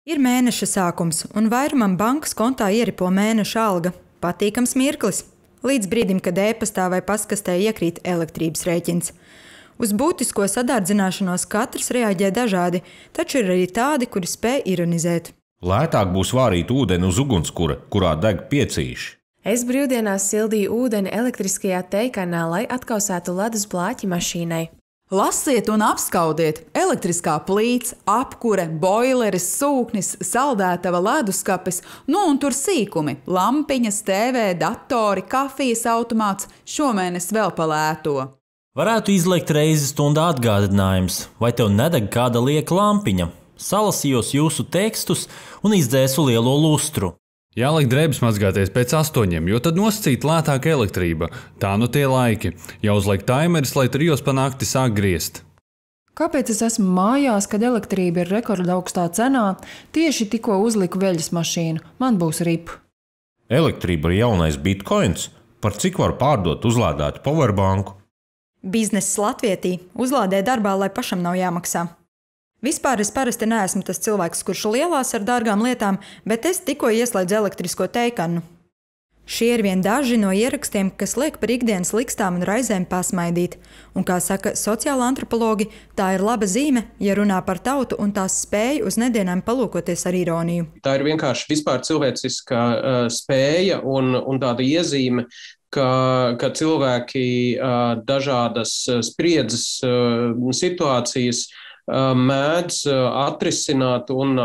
Ir mēneša sākums, un vairumam bankas kontā ieripo mēneša alga. Patīkams mirklis, līdz brīdim, kad e-pastā vai paskastē iekrīt elektrības rēķins. Uz būtisko sadārdzināšanos katrs reaģē dažādi, taču ir arī tādi, kuri spēj ironizēt. Lētāk būs vārīt ūdeni uz ugunskura, kurā deg piecīši. Es brīvdienās sildīju ūdeni elektriskajā teikanā, lai atkausētu ledus blāķi mašīnai. Lasiet un apskaudiet! Elektriskā plīts, apkure, boileris, sūknis, saldētava, leduskapis, un tur sīkumi – lampiņas, TV, datori, kafijas automāts, šomēnes vēl pa lēto. Varētu izliekt reizi stundā atgādinājums, vai tev nedeg kāda lieka lampiņa. Salasījos jūsu tekstus un izdzēsu lielo lustru. Jāliek drēbes mazgāties pēc 8, jo tad nosacīta lētāka elektrība. Tā nu tie laiki. Jāuzliek taimeris, lai trijos pa nakti sāk griezt. Kāpēc es esmu mājās, kad elektrība ir rekorda augstā cenā? Tieši tikko uzliku veļas mašīnu. Man būs rip. Elektrība ir jaunais bitcoins. Par cik var pārdot uzlādētu powerbanku? Biznesis Latvietī uzlādē darbā, lai pašam nav jāmaksā. Vispār es parasti neesmu tas cilvēks, kurš lielās ar dārgām lietām, bet es tikko ieslēdzu elektrisko teikanu. Šie ir vien daži no ierakstiem, kas liek par ikdienas likstām un raizēm pasmaidīt. Un, kā saka sociāla antropologi, tā ir laba zīme, ja runā par tautu un tās spēju uz nedienām palūkoties ar ironiju. Tā ir vienkārši vispār cilvēciska spēja un tāda iezīme, ka cilvēki dažādas spriedzes situācijas mēdz atrisināt un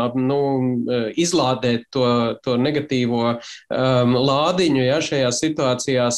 izlādēt to negatīvo lādiņu, šajās situācijās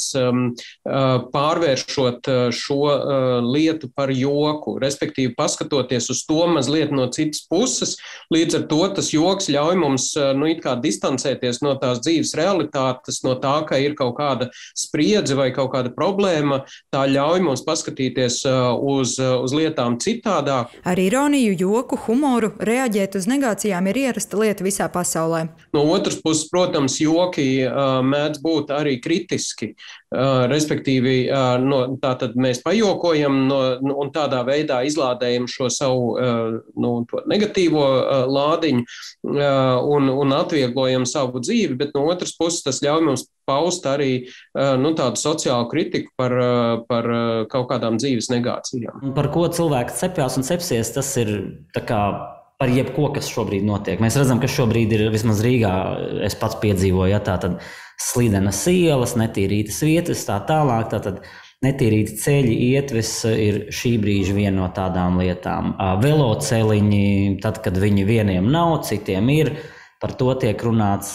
pārvēršot šo lietu par joku, respektīvi paskatoties uz to mazliet no citas puses. Līdz ar to tas joks ļauj mums it kā distancēties no tās dzīves realitātes, no tā, ka ir kaut kāda spriedze vai kaut kāda problēma. Tā ļauj mums paskatīties uz lietām citādāk. Ar ironiju, joku, humoru reaģēt uz negācijām ir ierasta lieta visā pasaulē. No otras puses, protams, joki mēdz būt arī kritiski. Respektīvi, tātad mēs pajokojam un tādā veidā izlādējam šo savu to negatīvo lādiņu un atvieglojam savu dzīvi, bet no otras puses tas ļauj mums paust arī tādu sociālu kritiku par kaut kādām dzīves negācijām. Par ko cilvēki cepjās un cepsies, tas ir tā kā par jebko, kas šobrīd notiek. Mēs redzam, ka šobrīd ir vismaz Rīgā, es pats piedzīvoju, tātad slidenas ielas, netīrītas vietas, tā tālāk, tātad netīrīti ceļi, ietves ir šī brīža viena no tādām lietām. Veloceliņi, tad, kad viņi vieniem nav, citiem ir, par to tiek runāts.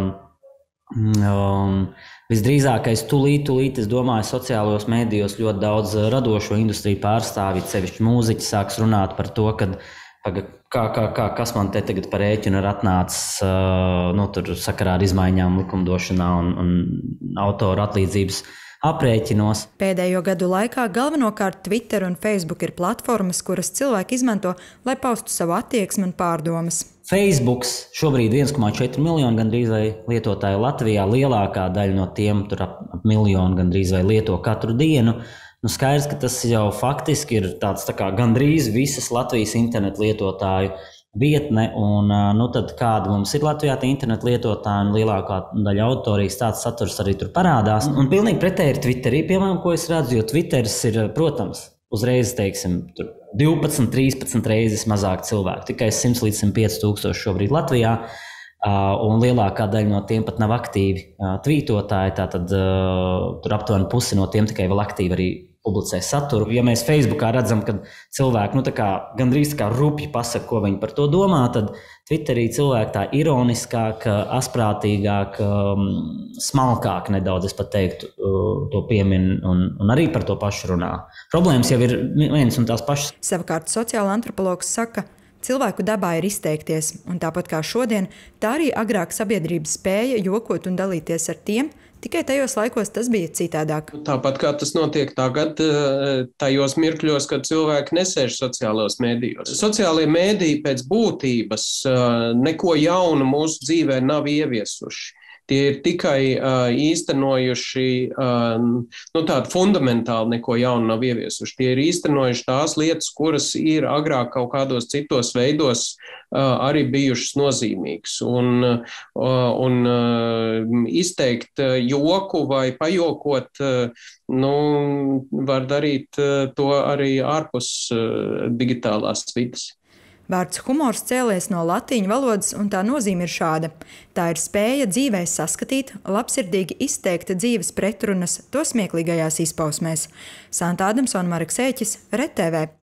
Visdrīzākais tūlīt, es domāju, sociālajos mēdījos ļoti daudz radošo industriju pārstāvji, sevišķi mūziķi sāks runāt par to, kas man te tagad par rēķinu ir atnācis tur sakarā ar izmaiņām likumdošanā un autoru atlīdzības aprēķinos. Pēdējo gadu laikā galvenokārt Twitter un Facebook ir platformas, kuras cilvēki izmanto, lai paustu savu attieksmi un pārdomas. Facebooks šobrīd 1,4 miljonu gandrīz vai lietotāju Latvijā, lielākā daļa no tiem tur ap miljonu gandrīz vai lieto katru dienu. Skaidrs, ka tas jau faktiski ir tāds tā kā gandrīz visas Latvijas internetu lietotāju vietne, un tad kāda mums ir Latvijā tie internetu lietotāji, un lielākā daļa autorijas tāds saturs arī tur parādās. Un pilnīgi pretēji ir Twitterī, piemēram, ko es redzu, jo Twitteris ir, protams, uzreiz, teiksim, tur 12, 13 reizes mazāk cilvēku, tikai 100 līdz 105 tūkstoši šobrīd Latvijā, un lielākā daļa no tiem pat nav aktīvi tvītotāji, tātad tur aptuveni pusi no tiem tikai vēl aktīvi arī publicē saturu. Ja mēs Facebookā redzam, ka cilvēki gandrīz rupji pasaka, ko viņi par to domā, tad Twitterī cilvēki tā ironiskāk, asprātīgāk, smalkāk nedaudz, es pat teiktu, to piemin un arī par to pašu runā. Problēmas jau ir viens un tās pašas. Savukārt sociāla antropologs saka, cilvēku dabā ir izteikties, un tāpat kā šodien, tā arī agrāk sabiedrība spēja jokot un dalīties ar tiem, tikai tajos laikos tas bija citādāk. Tāpat kā tas notiek tagad, tajos mirkļos, kad cilvēki nesēž sociālajos mēdījos. Sociālie mēdīji pēc būtības neko jaunu mūsu dzīvē nav ieviesuši. Tie ir tikai īstenojuši, tādu fundamentāli neko jaunu nav ieviesuši. Tie ir īstenojuši tās lietas, kuras ir agrāk kaut kādos citos veidos arī bijušas nozīmīgas. Un izteikt joku vai pajokot, var darīt to arī ārpus digitālās vidas. Vārds humors cēlies no latīņu valodas, un tā nozīme ir šāda. Tā ir spēja dzīvē saskatīt, labsirdīgi izteikt dzīves pretrunas to smieklīgajās izpausmēs. Santa Adamsona, Mareks Ēķis, RTV.